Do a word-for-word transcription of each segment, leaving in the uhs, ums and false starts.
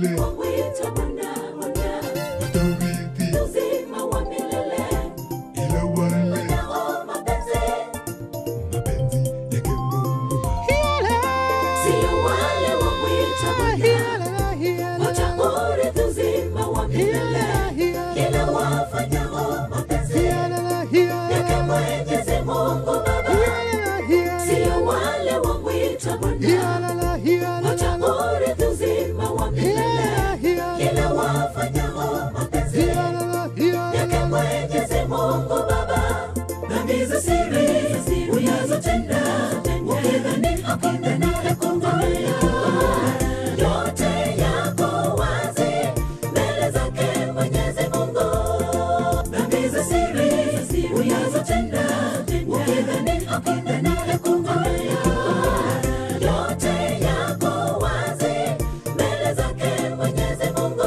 wamwita Bwana, Bwana, watarithi uzima wa milele. ila wale Wanao mapenzi, mapenzi yake Mungu Baba. sio wale wamwita Bwana, wataurithi uzima wa milele. Ila wafanyao mapenzi yake Mwenyezi Mungu Baba, sio wale wamwita Bwana, wataurithi uzima wa milele. Ila wafanyao mapenzi yake Mwenyezi Mungu Baba. Dhambi za siri unazotenda, ukidhani hakuna kukongolea, yote yako wazi mbele zake Mwenyezi Mungu. Dhambi za siri unazotenda, ukidhani hakuna kukongolea, yote yako wazi mbele zake Mwenyezi Mungu.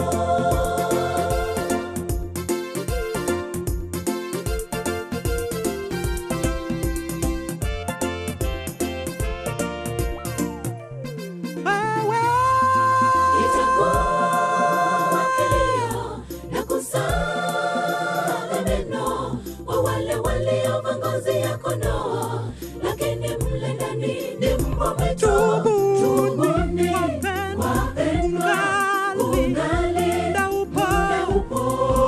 Itakuwa kilio na kusaga meno kwa wale waliovaa ngozi ya kondoo, lakini mle ndani ni mbwa mwitu. Tubuni wapendwa, ungali muda upo.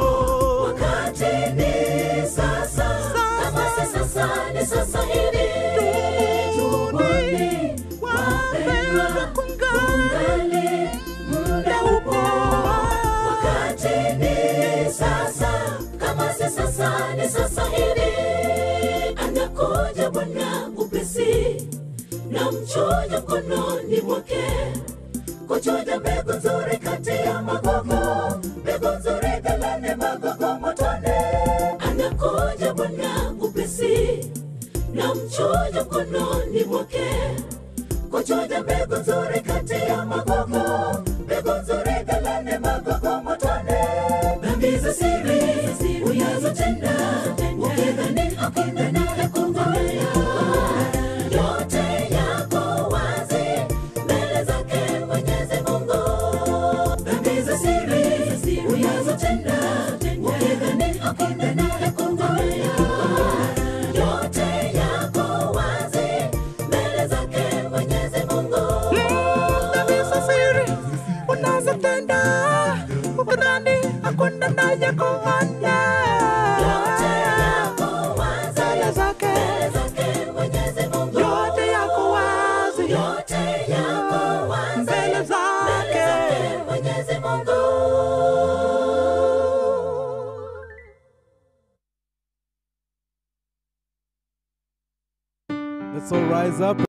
Wakati ni sasa, kama si sasa ni sasa hivi. Tubuni wapendwa, ungali muda upo. Wakati ni sasa, kama si sasa ni sasa hivi. Anakuja Bwana upesi, na mchujo mkononi mwake, kuchuja mbegu nzuri kati ya magogo, mbegu nzuri ghalani, magogo motoni. Anakuja Bwana upesi, na mchujo mkononi mwake, kuchuja mbegu nzuri kati ya magogo, mbegu nzuri ghalani, magogo motoni. Dhambi za siri unazotenda, ukidhani hakuna kukongolea, yote yako wazi mbele zake Mwenyezi Mungu. Dhambi za siri unazotenda, ukidhani hakuna kukongolea, yote yako wazi mbele zake Mwenyezi Mungu. Dhambi za siri unazotenda, ukidhani hakuna naye kuona, Yote yako wazi mbele zake, mbele zake Mwenyezi Mungu. yote yako wazi Yote yako wazi mbele mbele zake. zake Mwenyezi Mungu. Let's all rise up.